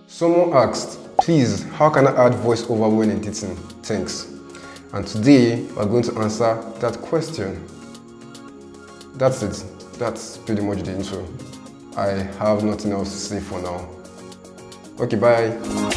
Someone asked, please, how can I add voiceover when editing? Thanks. And today, we're going to answer that question. That's it. That's pretty much the intro. I have nothing else to say for now. Okay, bye.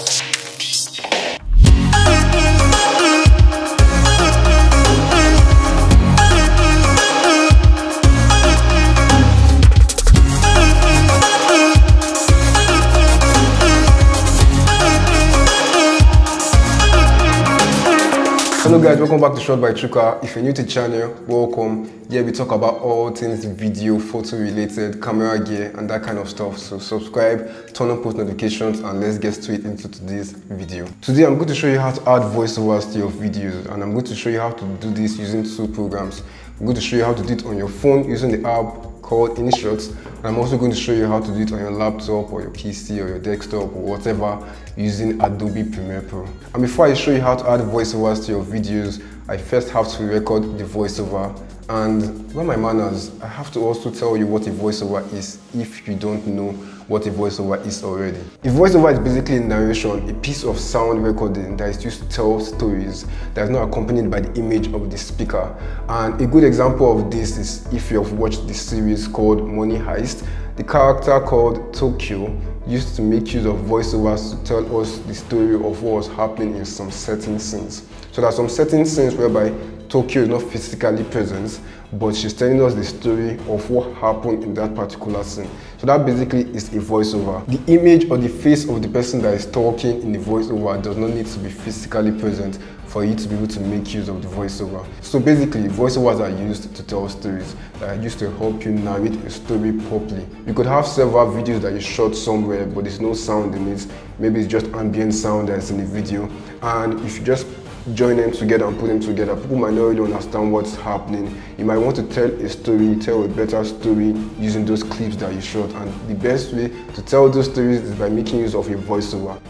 Hello guys, welcome back to Inshot by Chuka. If you're new to the channel, welcome. Here we talk about all things video, photo related, camera gear and that kind of stuff. So subscribe, turn on post notifications and let's get straight into today's video. Today I'm going to show you how to add voiceovers to your videos, and I'm going to show you how to do this using two programs. I'm going to show you how to do it on your phone using the app called Inshot, and I'm also going to show you how to do it on your laptop or your PC or your desktop or whatever using Adobe Premiere Pro. And before I show you how to add voiceovers to your videos, I first have to record the voiceover. And by my manners, I have to also tell you what a voiceover is if you don't know what a voiceover is already. A voiceover is basically a narration, a piece of sound recording that is used to tell stories that is not accompanied by the image of the speaker. And a good example of this is if you have watched the series called Money Heist. The character called Tokyo used to make use of voiceovers to tell us the story of what was happening in some certain scenes. So there are some certain scenes whereby Tokyo is not physically present, but she's telling us the story of what happened in that particular scene. So that basically is a voiceover. The image or the face of the person that is talking in the voiceover does not need to be physically present for you to be able to make use of the voiceover. So basically, voiceovers are used to tell stories, that are used to help you narrate a story properly. You could have several videos that you shot somewhere, but there's no sound in it. Maybe it's just ambient sound that's in the video. And if you just join them together and put them together, people might not really understand what's happening. You might want to tell a story, tell a better story using those clips that you shot. And the best way to tell those stories is by making use of a voiceover.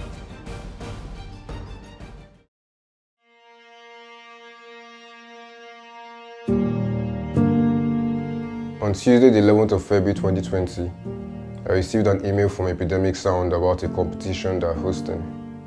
On Tuesday, the 11th of February 2020, I received an email from Epidemic Sound about a competition they're hosting.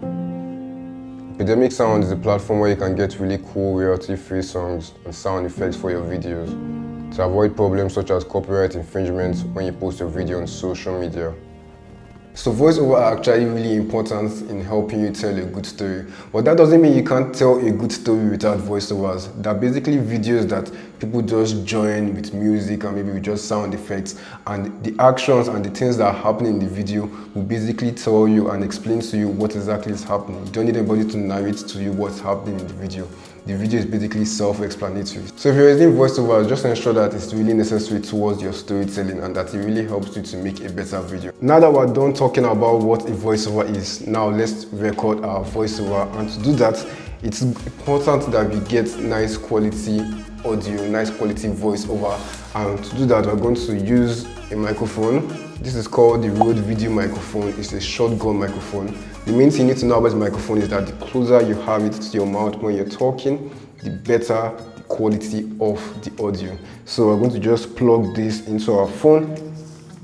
Epidemic Sound is a platform where you can get really cool royalty-free songs and sound effects for your videos to avoid problems such as copyright infringement when you post your video on social media. So voiceovers are actually really important in helping you tell a good story, but that doesn't mean you can't tell a good story without voiceovers. They're basically videos that people just join with music and maybe with just sound effects, and the actions and the things that are happening in the video will basically tell you and explain to you what exactly is happening. You don't need anybody to narrate to you what's happening in the video. The video is basically self-explanatory. So if you're using voiceovers, just ensure that it's really necessary towards your storytelling and that it really helps you to make a better video. Now that we're done talking about what a voiceover is, now let's record our voiceover. And to do that, it's important that we get nice quality audio, nice quality voiceover. And to do that, we're going to use a microphone. This is called the Rode Video microphone. It's a shotgun microphone. The main thing you need to know about this microphone is that the closer you have it to your mouth when you're talking, the better the quality of the audio. So we're going to just plug this into our phone.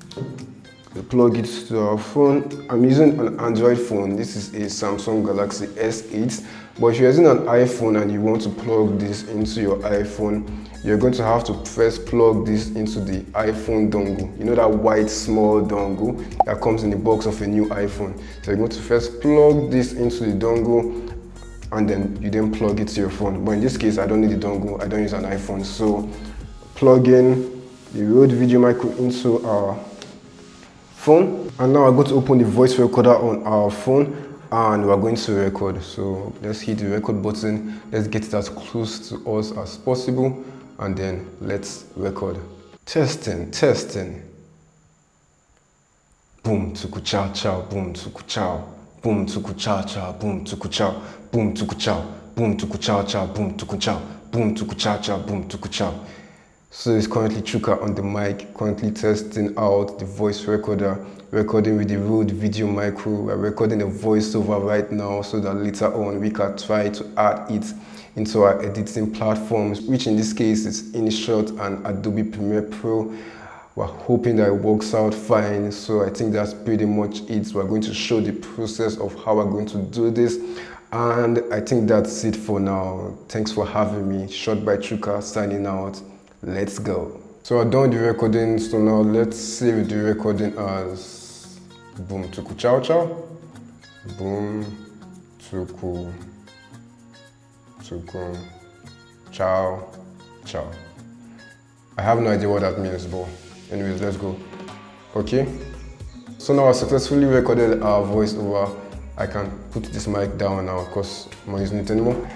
We plug it to our phone. I'm using an Android phone. This is a Samsung Galaxy S8. But if you're using an iPhone and you want to plug this into your iPhone, you're going to have to first plug this into the iPhone dongle. You know that white small dongle that comes in the box of a new iPhone. So you're going to first plug this into the dongle and then you plug it to your phone. But in this case, I don't need the dongle. I don't use an iPhone. So plug in the Rode Video Micro into our phone. And now I'm going to open the voice recorder on our phone and we're going to record. So let's hit the record button. Let's get it as close to us as possible. And then let's record. Testing. Boom, tuku chow chow, boom, tuku chow. Boom, tuku chow chow, boom, tuku chow. Boom, tuku chow, boom, tuku chow chow, boom, tuku chow. Boom, tuku chow chow, boom, tuku chow. So it's currently Chuka on the mic, currently testing out the voice recorder, recording with the Rode Video Micro. We're recording a voiceover right now so that later on we can try to add it into our editing platforms, which in this case is Inshot and Adobe Premiere Pro. We're hoping that it works out fine. So I think that's pretty much it. We're going to show the process of how we're going to do this. And I think that's it for now. Thanks for having me. Shot by Chuka, signing out. Let's go. So I'm done with the recording. So now let's save the recording as boom tuku chow chow. Boom tuku chow chow. I have no idea what that means, but anyways, let's go. Okay. So now I successfully recorded our voiceover. I can put this mic down now because I'm not using it anymore.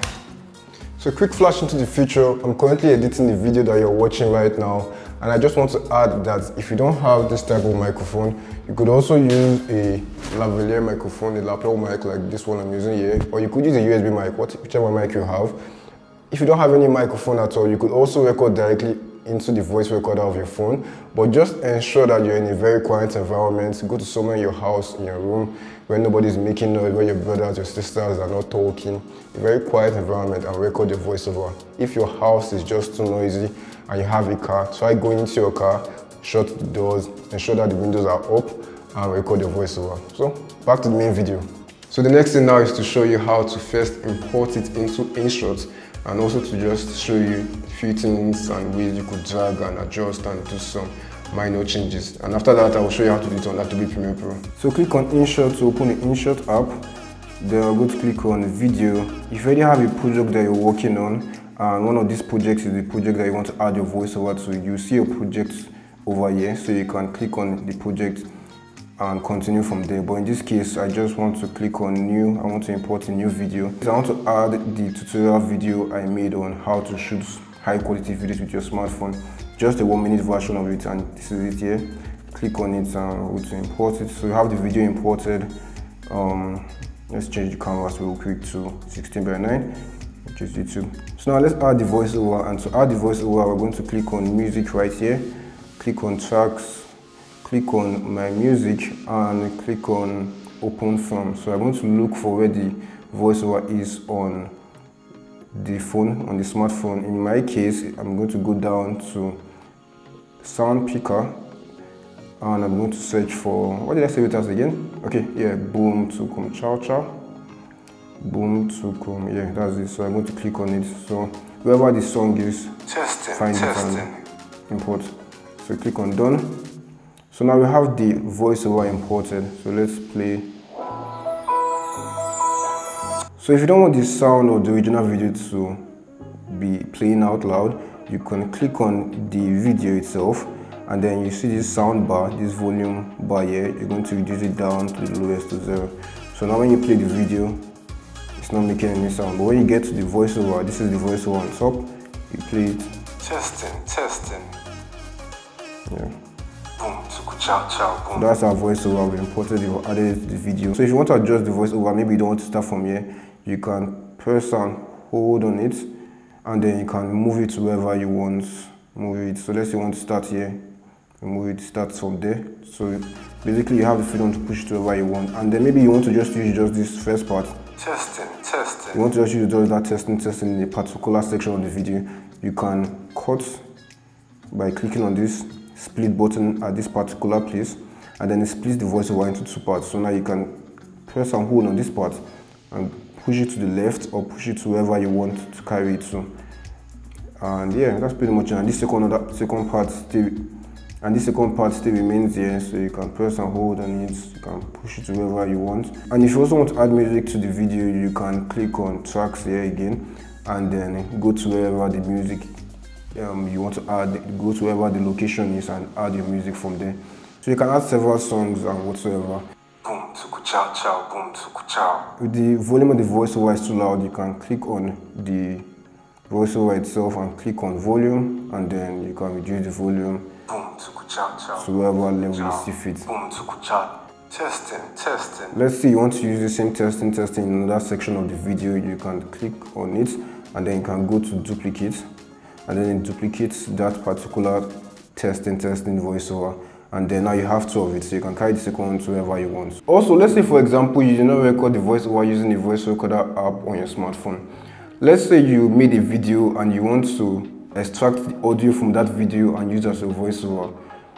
So quick flash into the future. I'm currently editing the video that you're watching right now, and I just want to add that if you don't have this type of microphone, you could also use a lavalier microphone, a lapel mic like this one I'm using here, or you could use a USB mic, whichever mic you have. If you don't have any microphone at all, you could also record directly into the voice recorder of your phone, but just ensure that you're in a very quiet environment. Go to somewhere in your house, in your room, where nobody's making noise, where your brothers, your sisters are not talking. A very quiet environment, and record your voiceover. If your house is just too noisy and you have a car, try going into your car, shut the doors, ensure that the windows are up, and record your voiceover. So back to the main video. So the next thing now is to show you how to first import it into Inshot, and also to just show you a few things and ways you could drag and adjust and do some minor changes. And after that, I will show you how to do it on Adobe Premiere Pro. So click on Inshot to open the Inshot app. Then I'll go to click on video. If you already have a project that you're working on, and one of these projects is the project that you want to add your voiceover to, you see your project over here, so you can click on the project and continue from there. But in this case, I just want to click on new. I want to import a new video. I want to add the tutorial video I made on how to shoot high quality videos with your smartphone. Just a 1-minute version of it, and this is it here. Click on it and go to import it. So you have the video imported. Let's change the canvas real quick to 16:9, which is YouTube. So now let's add the voiceover, and to add the voiceover, we're going to click on music right here. Click on tracks. Click on my music and click on open from. So I'm going to look for where the voiceover is on the phone, on the smartphone. In my case, I'm going to go down to sound picker, and I'm going to search for, what did I say it as again? Okay, yeah, boom tukum chow chow. Boom tukum, yeah, that's it. So I'm going to click on it. So wherever the song is, find it and import. So click on done. So now we have the voiceover imported, so let's play. So if you don't want the sound or the original video to be playing out loud, you can click on the video itself, and then you see this sound bar, this volume bar here. You're going to reduce it down to the lowest to 0. So now when you play the video, it's not making any sound, but when you get to the voiceover, this is the voiceover on top, you play it. Testing. Yeah. That's our voiceover. We imported it or added it to the video. So if you want to adjust the voiceover, maybe you don't want to start from here, you can press and hold on it, and then you can move it to wherever you want. Move it. So let's say you want to start here, move it, start from there. So basically you have the freedom to push it to wherever you want, and then maybe you want to just use just this first part. Testing. You want to just use just that testing in a particular section of the video. You can cut by clicking on this split button at this particular place, and then it splits the voiceover into 2 parts. So now you can press and hold on this part and push it to the left or push it to wherever you want to carry it to. And yeah, that's pretty much it. And this second part still remains here, so you can press and hold on it, you can push it to wherever you want. And if you also want to add music to the video, you can click on tracks here again, and then go to wherever the music you want to add, go to wherever the location is and add your music from there. So you can add several songs and whatsoever. Boom tuku chow chow, boom tuku chow. If the volume of the voiceover is too loud, you can click on the voiceover itself and click on volume, and then you can reduce the volume to wherever level you see fit. Testing. Let's say you want to use the same testing in another section of the video. You can click on it, and then you can go to duplicate, and then it duplicates that particular testing voiceover, and then now you have 2 of it, so you can carry the second one to wherever you want. Also, let's say for example you did not record the voiceover using the voice recorder app on your smartphone. Let's say you made a video and you want to extract the audio from that video and use as a voiceover.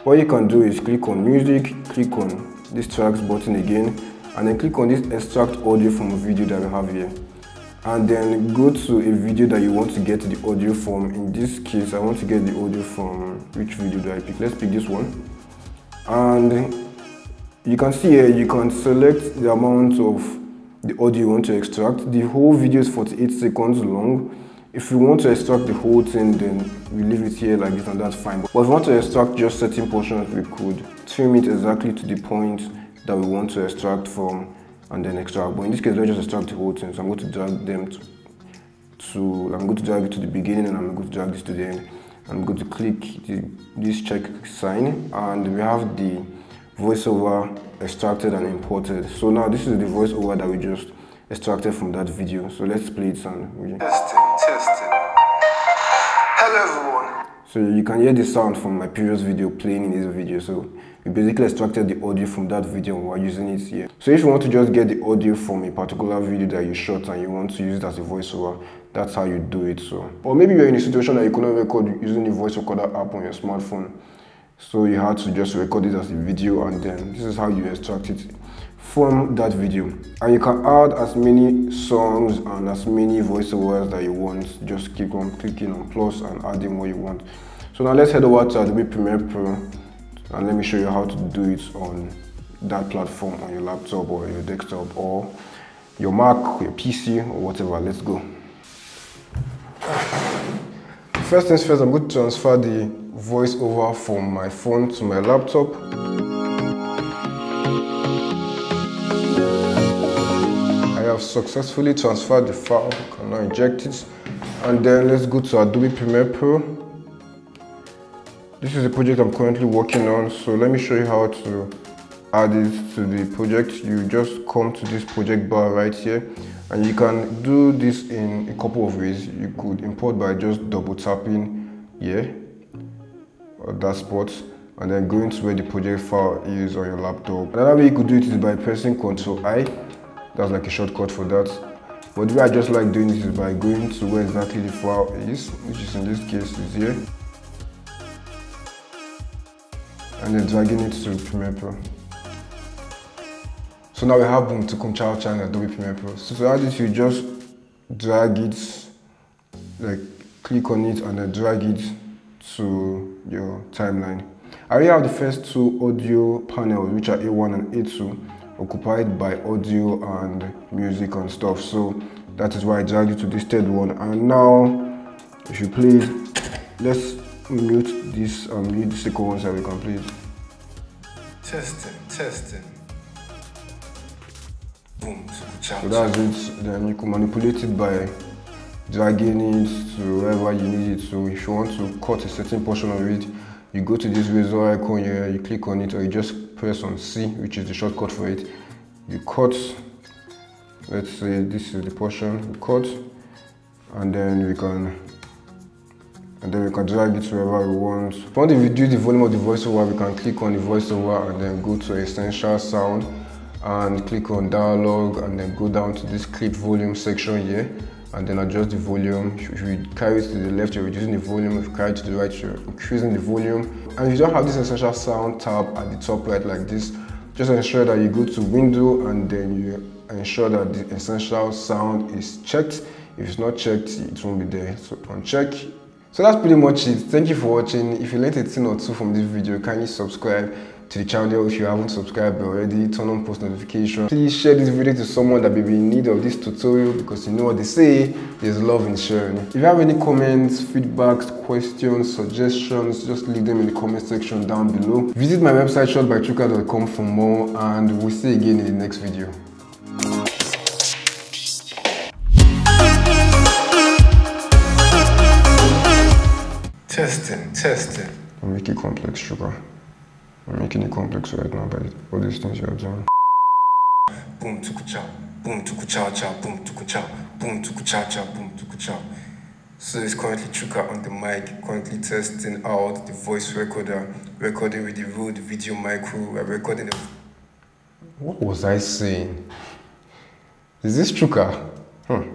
what you can do is click on music, click on this tracks button again, and then click on this extract audio from a video that we have here, and then go to a video that you want to get the audio from. In this case, I want to get the audio from, which video do I pick? Let's pick this one. And you can see here, you can select the amount of the audio you want to extract. The whole video is 48 seconds long. If you want to extract the whole thing, then we leave it here like this, and that's fine. But if you want to extract just certain portions, we could trim it exactly to the point that we want to extract from, and then extract. But in this case, let's just extract the whole thing. So I'm going to drag them I'm going to drag it to the beginning, and I'm going to drag this to the end. I'm going to click this check sign, and we have the voiceover extracted and imported. So now this is the voiceover that we just extracted from that video. So let's play it and testing. Hello everyone. So you can hear the sound from my previous video playing in this video. So we basically extracted the audio from that video and we're using it here. So if you want to just get the audio from a particular video that you shot and you want to use it as a voiceover, that's how you do it. So, or maybe you're in a situation that you couldn't record using the voice recorder app on your smartphone, so you had to just record it as a video, and then this is how you extract it from that video. And you can add as many songs and as many voiceovers that you want. Just keep on clicking on plus and adding what you want. So now let's head over to Adobe Premiere Pro and let me show you how to do it on that platform, on your laptop or your desktop or your Mac, your PC or whatever. Let's go. First things first, I'm going to transfer the voiceover from my phone to my laptop. I have successfully transferred the file. I can now inject it, and then let's go to Adobe Premiere Pro. This is the project I'm currently working on, so let me show you how to add it to the project. You just come to this project bar right here, and you can do this in a couple of ways. You could import by just double tapping here or that spot, and then going to where the project file is on your laptop. Another way you could do it is by pressing Ctrl-I. That's like a shortcut for that. But the way I just like doing this is by going to where exactly the file is, which is in this case is here, and then dragging it to Premiere Pro. So now we have Boom to Chow Chow in Adobe Premiere Pro. So to add it, you just drag it, like click on it and then drag it to your timeline. I already have the first two audio panels, which are A1 and A2, occupied by audio and music and stuff. So that is why I dragged it to this third one. And now, if you play it, let's mute this and mute the second one so we can play it. Testing. Boom. So that's it. Then you can manipulate it by dragging it to wherever you need it. So if you want to cut a certain portion of it, you go to this razor icon here, you click on it, or you just press on C, which is the shortcut for it. You cut, let's say this is the portion, you cut, and then we can drag it to wherever we want. If we want to reduce the volume of the voiceover, we can click on the voiceover and then go to Essential Sound and click on Dialogue, and then go down to this Clip Volume section here, and then adjust the volume. If you carry it to the left, you're reducing the volume. If you carry it to the right, you're increasing the volume. And if you don't have this Essential Sound tab at the top right like this, just ensure that you go to Window and then you ensure that the Essential Sound is checked. If it's not checked, it won't be there. So uncheck. So that's pretty much it. Thank you for watching. If you learned a thing or two from this video, kindly subscribe to the channel if you haven't subscribed already. Turn on post notifications. Please share this video to someone that may be in need of this tutorial, because you know what they say, there's love in sharing. If you have any comments, feedbacks, questions, suggestions, just leave them in the comment section down below. Visit my website shotbychuka.com for more, and we'll see you again in the next video. Testing. Don't make it complex, Chuka. I'm making it complex right now by all these things you are doing. Boom tuku chow, boom tuku chow chow, boom tuku chow, boom tuku chow chow, boom tuku chow. So it's currently Chuka on the mic, currently testing out the voice recorder, recording with the Rode Video Micro. We're recording the... What was I saying? Is this Chuka?